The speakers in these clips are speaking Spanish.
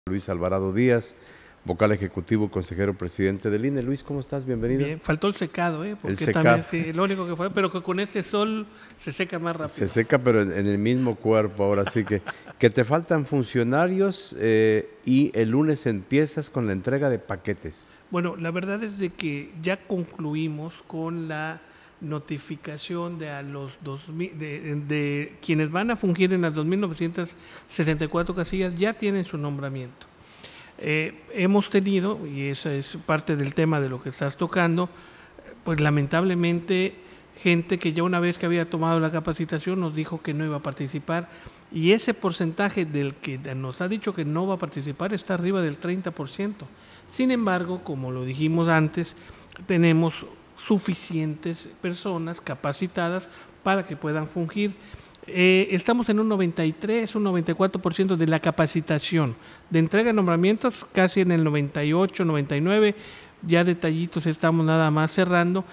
Luis Alvarado Díaz, vocal ejecutivo, consejero presidente del INE. Luis, ¿cómo estás? Bienvenido. Bien, faltó el secado, porque el secado. también sí, lo único que fue, pero que con este sol se seca más rápido. Se seca, pero en el mismo cuerpo, ahora sí que te faltan funcionarios y el lunes empiezas con la entrega de paquetes. Bueno, la verdad es de que ya concluimos con la notificación de a los 2000, de quienes van a fungir en las 2.964 casillas, ya tienen su nombramiento. Hemos tenido, y esa es parte del tema de lo que estás tocando, pues lamentablemente gente que ya una vez que había tomado la capacitación nos dijo que no iba a participar, y ese porcentaje del que nos ha dicho que no va a participar está arriba del 30%. Sin embargo, como lo dijimos antes, tenemos suficientes personas capacitadas para que puedan fungir. Estamos en un 93, un 94% de la capacitación. De entrega de nombramientos, casi en el 98, 99, ya detallitos estamos nada más cerrando.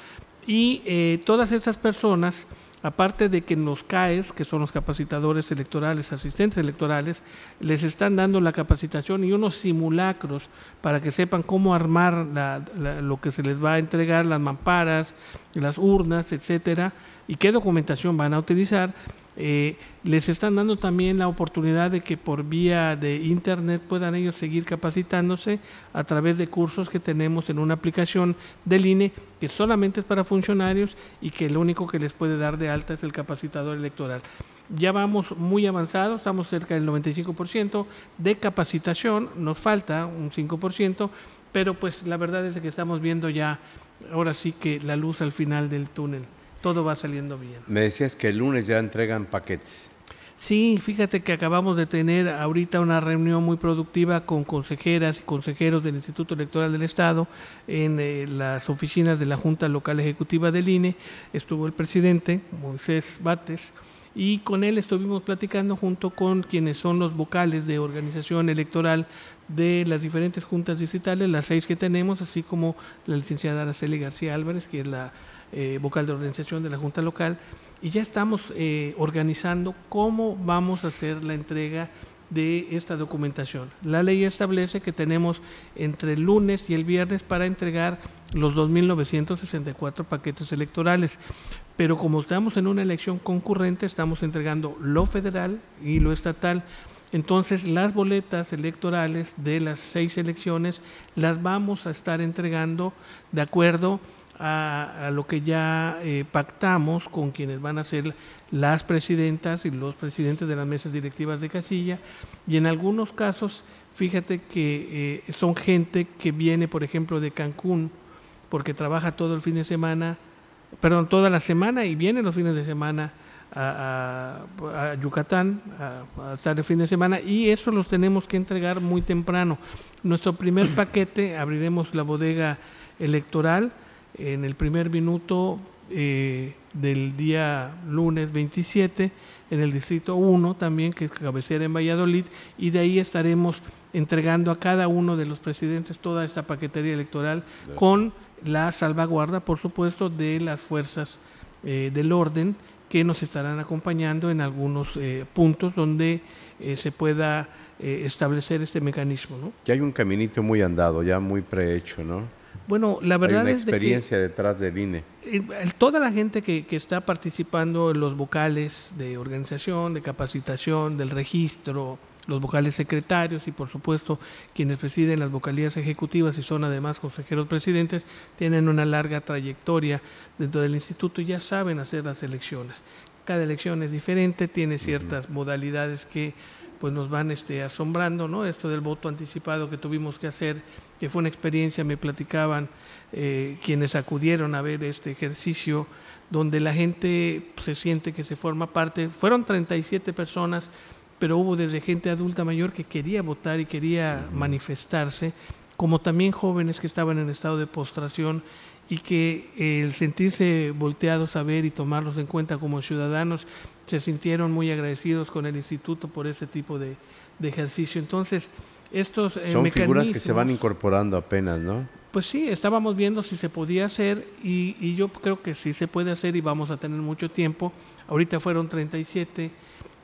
Y todas estas personas, aparte de que los CAES, que son los capacitadores electorales, asistentes electorales, les están dando la capacitación y unos simulacros para que sepan cómo armar lo que se les va a entregar, las mamparas, las urnas, etcétera, y qué documentación van a utilizar. Les están dando también la oportunidad de que por vía de internet puedan ellos seguir capacitándose a través de cursos que tenemos en una aplicación del INE que solamente es para funcionarios y que lo único que les puede dar de alta es el capacitador electoral. Ya vamos muy avanzados, estamos cerca del 95% de capacitación, nos falta un 5%, pero pues la verdad es que estamos viendo ya ahora sí que la luz al final del túnel. Todo va saliendo bien. Me decías que el lunes ya entregan paquetes. Sí, fíjate que acabamos de tener ahorita una reunión muy productiva con consejeras y consejeros del Instituto Electoral del Estado en las oficinas de la Junta Local Ejecutiva del INE. Estuvo el presidente, Moisés Bates, y con él estuvimos platicando junto con quienes son los vocales de organización electoral de las diferentes juntas distritales, las 6 que tenemos, así como la licenciada Araceli García Álvarez, que es la vocal de organización de la Junta Local, y ya estamos organizando cómo vamos a hacer la entrega de esta documentación. La ley establece que tenemos entre el lunes y el viernes para entregar los 2.964 paquetes electorales, pero como estamos en una elección concurrente, estamos entregando lo federal y lo estatal. Entonces, las boletas electorales de las 6 elecciones las vamos a estar entregando de acuerdo a lo que ya pactamos con quienes van a ser las presidentas y los presidentes de las mesas directivas de casilla, y en algunos casos, fíjate que son gente que viene, por ejemplo, de Cancún, porque trabaja todo el fin de semana, perdón, toda la semana y viene los fines de semana a Yucatán a estar el fin de semana, y eso los tenemos que entregar muy temprano. Nuestro primer paquete, abriremos la bodega electoral en el primer minuto del día lunes 27 en el distrito 1 también, que es cabecera en Valladolid, y de ahí estaremos entregando a cada uno de los presidentes toda esta paquetería electoral con la salvaguarda, por supuesto, de las fuerzas del orden que nos estarán acompañando en algunos puntos donde se pueda establecer este mecanismo, ¿no? Ya hay un caminito muy andado, ya muy prehecho, ¿no? Bueno, la verdad hay una es de experiencia detrás del INE. Toda la gente que está participando en los vocales de organización, de capacitación, del registro, los vocales secretarios y por supuesto quienes presiden las vocalías ejecutivas y son además consejeros presidentes, tienen una larga trayectoria dentro del instituto y ya saben hacer las elecciones. Cada elección es diferente, tiene ciertas modalidades que pues nos van asombrando, ¿no? Esto del voto anticipado que tuvimos que hacer, que fue una experiencia, me platicaban quienes acudieron a ver este ejercicio, donde la gente se siente que se forma parte. Fueron 37 personas, pero hubo desde gente adulta mayor que quería votar y quería manifestarse, como también jóvenes que estaban en estado de postración y que el sentirse volteados a ver y tomarlos en cuenta como ciudadanos, se sintieron muy agradecidos con el instituto por este tipo de ejercicio. Entonces, estos son figuras que se van incorporando apenas, ¿no? Pues sí, estábamos viendo si se podía hacer y yo creo que sí se puede hacer y vamos a tener mucho tiempo. Ahorita fueron 37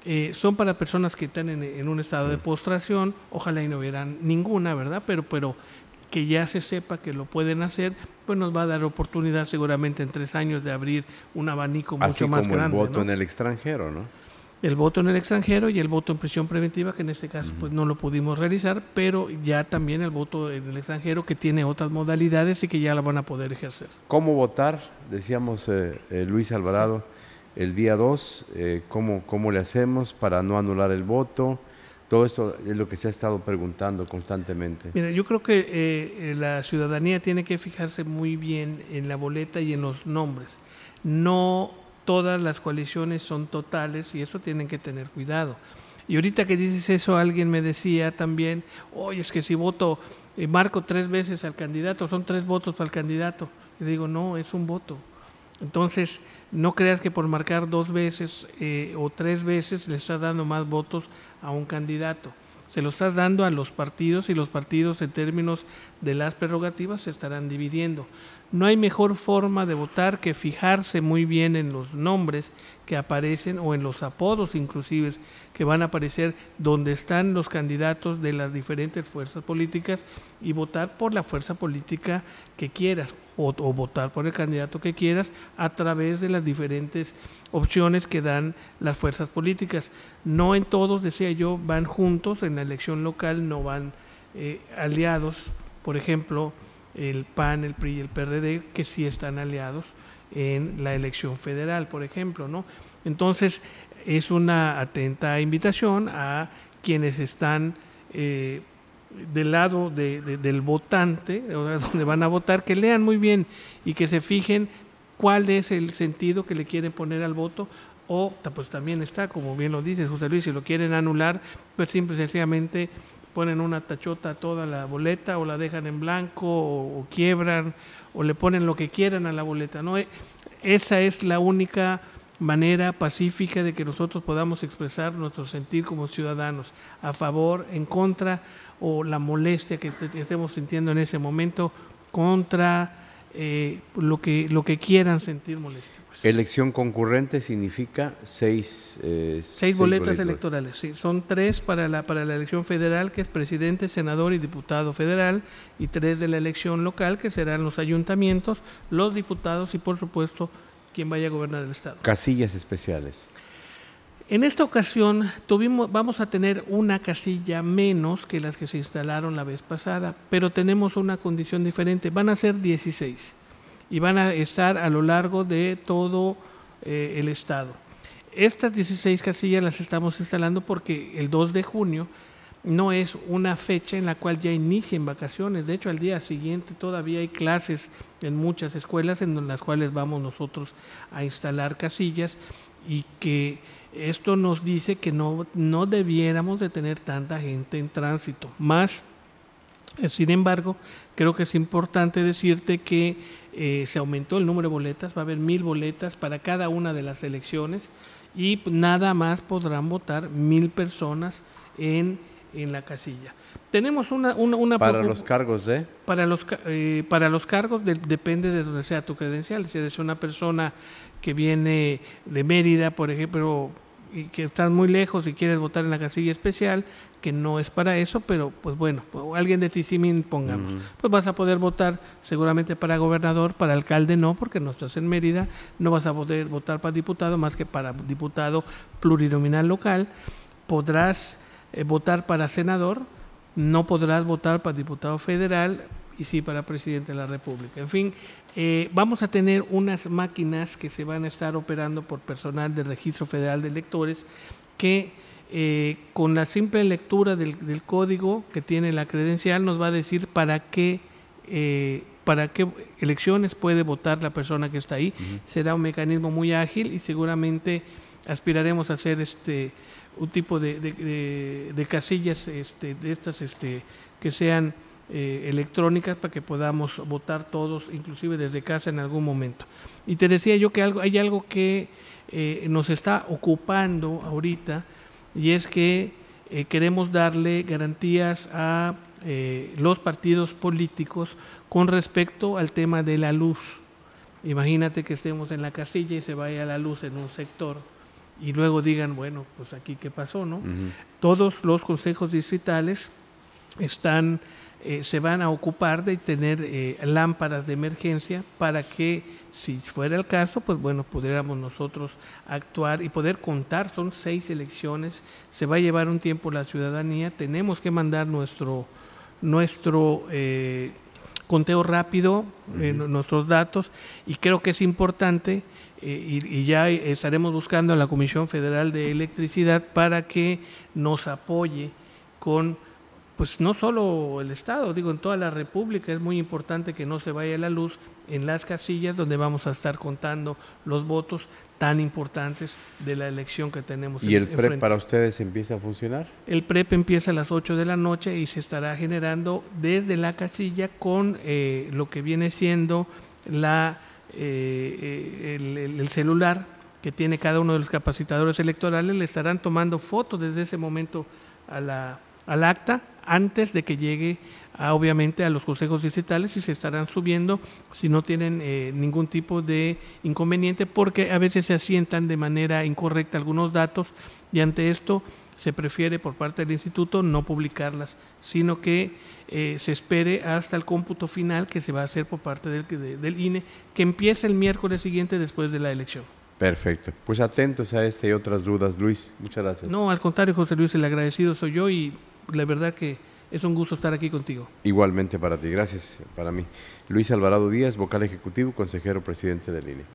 son para personas que están en un estado de postración, ojalá y no hubiera ninguna, ¿verdad? Pero que ya se sepa que lo pueden hacer, pues nos va a dar oportunidad seguramente en 3 años de abrir un abanico mucho más grande. Así como el voto ¿no? en el extranjero, ¿no? El voto en el extranjero y el voto en prisión preventiva, que en este caso pues no lo pudimos realizar, pero ya también el voto en el extranjero, que tiene otras modalidades y que ya la van a poder ejercer. ¿Cómo votar? Decíamos Luis Alvarado, el día 2, ¿cómo le hacemos para no anular el voto? Todo esto es lo que se ha estado preguntando constantemente. Mira, yo creo que la ciudadanía tiene que fijarse muy bien en la boleta y en los nombres. No todas las coaliciones son totales y eso tienen que tener cuidado. Y ahorita que dices eso, alguien me decía también, oye, es que si voto, marco 3 veces al candidato, son 3 votos para el candidato. Y digo, no, es un voto. Entonces, no creas que por marcar 2 veces o 3 veces le estás dando más votos a un candidato. Se lo estás dando a los partidos y los partidos en términos de las prerrogativas se estarán dividiendo. No hay mejor forma de votar que fijarse muy bien en los nombres que aparecen o en los apodos inclusive que van a aparecer donde están los candidatos de las diferentes fuerzas políticas y votar por la fuerza política que quieras o votar por el candidato que quieras a través de las diferentes opciones que dan las fuerzas políticas. No en todos, decía yo, van juntos, en la elección local no van aliados, por ejemplo, el PAN, el PRI y el PRD, que sí están aliados en la elección federal, por ejemplo, ¿no? Entonces, es una atenta invitación a quienes están del lado del votante, donde van a votar, que lean muy bien y que se fijen cuál es el sentido que le quieren poner al voto, o pues también está, como bien lo dices, José Luis, si lo quieren anular, pues simple y sencillamente ponen una tachota a toda la boleta o la dejan en blanco o quiebran o le ponen lo que quieran a la boleta, ¿no? Esa es la única manera pacífica de que nosotros podamos expresar nuestro sentir como ciudadanos, a favor, en contra, o la molestia que estemos sintiendo en ese momento contra lo que quieran sentir molestia. Pues. Elección concurrente significa 6 boletas electorales, sí. Son 3 para la elección federal, que es presidente, senador y diputado federal, y 3 de la elección local, que serán los ayuntamientos, los diputados y, por supuesto, quien vaya a gobernar el estado. Casillas especiales. En esta ocasión vamos a tener una casilla menos que las que se instalaron la vez pasada, pero tenemos una condición diferente. Van a ser 16 y van a estar a lo largo de todo el estado. Estas 16 casillas las estamos instalando porque el 2 de junio no es una fecha en la cual ya inicien vacaciones. De hecho, al día siguiente todavía hay clases en muchas escuelas en las cuales vamos nosotros a instalar casillas, y que esto nos dice que no debiéramos de tener tanta gente en tránsito. Sin embargo, creo que es importante decirte que se aumentó el número de boletas, va a haber 1000 boletas para cada una de las elecciones y nada más podrán votar 1000 personas en la casilla. Tenemos una para los cargos de para los cargos depende de donde sea tu credencial. Si eres una persona que viene de Mérida, por ejemplo, y que estás muy lejos y quieres votar en la casilla especial, que no es para eso, pero pues bueno, alguien de Tizimín, pongamos, pues vas a poder votar seguramente para gobernador, para alcalde no, porque no estás en Mérida, no vas a poder votar para diputado, más que para diputado plurinominal local. Podrás votar para senador, no podrás votar para diputado federal y sí para presidente de la República. En fin, vamos a tener unas máquinas que se van a estar operando por personal del Registro Federal de Electores que con la simple lectura del código que tiene la credencial nos va a decir para qué elecciones puede votar la persona que está ahí. Será un mecanismo muy ágil y seguramente aspiraremos a hacer un tipo de casillas de estas que sean electrónicas para que podamos votar todos, inclusive desde casa en algún momento. Y te decía yo que hay algo que nos está ocupando ahorita, y es que queremos darle garantías a los partidos políticos con respecto al tema de la luz. Imagínate que estemos en la casilla y se vaya la luz en un sector y luego digan, bueno, pues aquí qué pasó, ¿no? Ujú. Todos los consejos distritales se van a ocupar de tener lámparas de emergencia para que, si fuera el caso, pues bueno, pudiéramos nosotros actuar y poder contar. Son 6 elecciones, se va a llevar un tiempo la ciudadanía, tenemos que mandar nuestro conteo rápido, nuestros datos, y creo que es importante, y ya estaremos buscando a la Comisión Federal de Electricidad para que nos apoye con, pues no solo el Estado, digo, en toda la República es muy importante que no se vaya la luz en las casillas donde vamos a estar contando los votos tan importantes de la elección que tenemos. ¿Y el PREP para ustedes empieza a funcionar? El PREP empieza a las 8 de la noche y se estará generando desde la casilla con lo que viene siendo el celular que tiene cada uno de los capacitadores electorales. Le estarán tomando fotos desde ese momento al acta antes de que llegue obviamente a los consejos distritales, y se estarán subiendo si no tienen ningún tipo de inconveniente, porque a veces se asientan de manera incorrecta algunos datos, y ante esto se prefiere por parte del instituto no publicarlas, sino que se espere hasta el cómputo final que se va a hacer por parte del INE, que empieza el miércoles siguiente después de la elección. Perfecto. Pues atentos a y otras dudas, Luis. Muchas gracias. No, al contrario, José Luis, el agradecido soy yo, y la verdad que es un gusto estar aquí contigo. Igualmente para ti. Gracias para mí. Luis Alvarado Díaz, vocal ejecutivo, consejero presidente del INE.